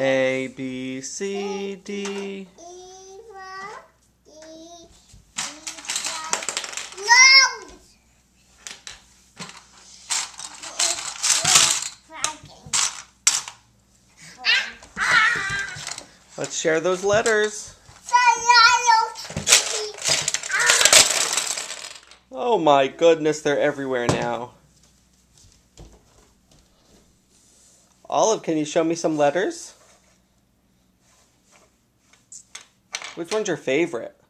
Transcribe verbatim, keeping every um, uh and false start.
A, B, C, D. Let's share those letters. Oh my goodness, they're everywhere now. Olive, can you show me some letters? Which one's your favorite?